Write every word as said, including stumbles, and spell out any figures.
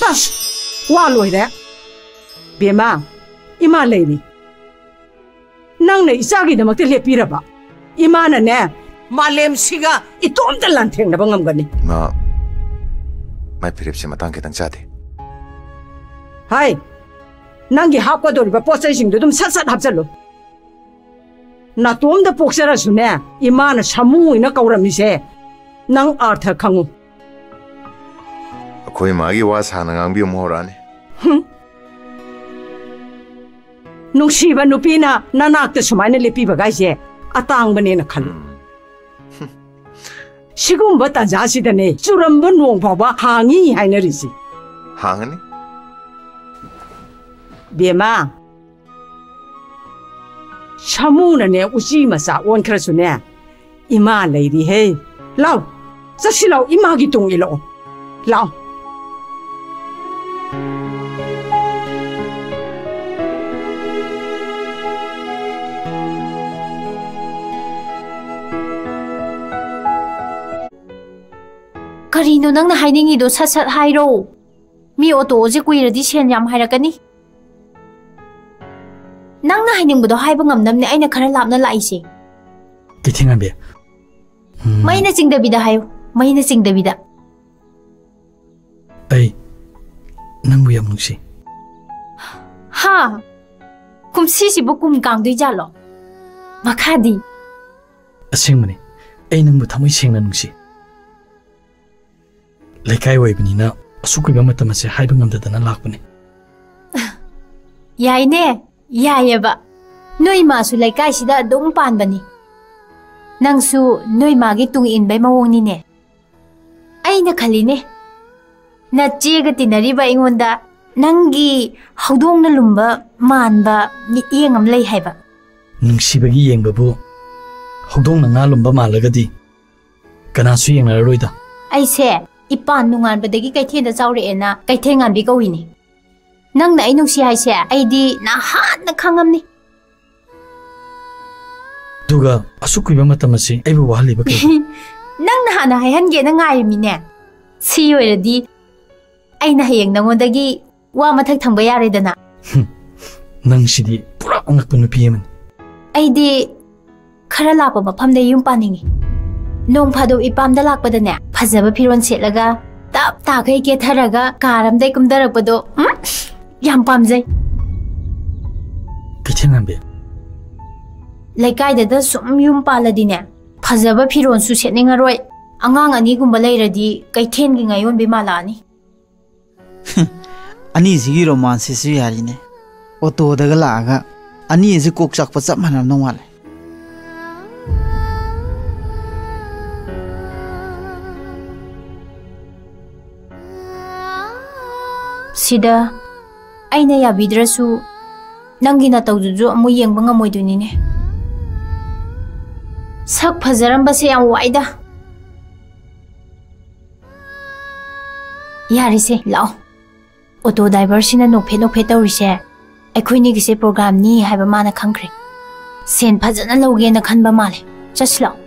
Wa loi de. Bema, ima lady. Nang na isa gi damak te lepira ba. Ima na ne. Malem siga itom ta lanteng na bangam gani. Ma mai pirip si matang kitang chati. Hai. Nangi hap ko dori ba posay sing dum sat sat hap chalo. Na tom da poksara sune. Ima na samu ina kauram ni se. Nang artha khangu. Koi magi was hanangang bi mo rani. Nung siba nupina nanak te sumaina lepi bagai se. Atang bane na khalu. Sigum ba ta jasi da ne. Churam ba nong pa ba hangi haina risi. Hangani? Bema. Samu na ne usi masa on khra sune. Ima lady he. Lao. Sa silaw ima gi tung ilo. Lao. Karino nang na hainingi do sat sat hairo. Mi auto je kuiradi sen yam hairakani. Nang na haining budo haiba ngamnam ne aina khara lapna laise. Kithinga be. Maina singda bida hayo. Maina singda bida. Ai nang bu yam nungsi. Ha. Kum si si bu kum kang dui jalo. Makhadi. Asingmani. Ai nang bu thamoi singna nungsi. Laikai wai banina asukui ba matam se haiba ngamdadana lakpani. Yai ne. Yai ba. Noi ma su laikai sida dong pan bani. Nang su noi ma gi tung in bai mawong ni ne. Ai na khali ne. Na chega tinari ba ingonda nangi haudong na lumba man ba ni yengam lei haiba. Nungsi bagi yeng babu. Haudong na nga lumba malagadi. Kana su yeng na roida. Ai se ipan nungan ba dagi kai thenda chawre ena kai thengan bi kawini. Nang na ai nungsi hai se ai di na han na khangam ni. Duga asukui ba matam se ai bu wahali ba kai. Nang na hana hai han ge na ngai mi ne. Si oiradi ai na hayeng nangondagi wa mathak thangba yare dana. Nang sidi pura angak panu piyeman. Ai di khara lapa mafam de yum paningi. Nong phado ipam da lakpa da ne phajaba phiron setlaga tap ta kai ke tharaga karam dai kumdarak pado yam pamjai. Kithinga be. Laikai da da sum yum paladi ne phajaba phiron su setninga roi. Angang ani gumba leiradi kaithen gi ngayon bi malani. Ani sigi romance su yari ne. Auto daga laaga ani ese kok chak pa chap manam no wale. Sida aina yabidrasu nangi na tawjuju amu yengba ngamoiduni ne. Sak phajaramba se yam waida. Yarise lao. Auto driver sina no phe no phe tawrise. Aikhoini gise program ni haiba mana khangkhre. Sen phajana loge na khanba male. Chaslao.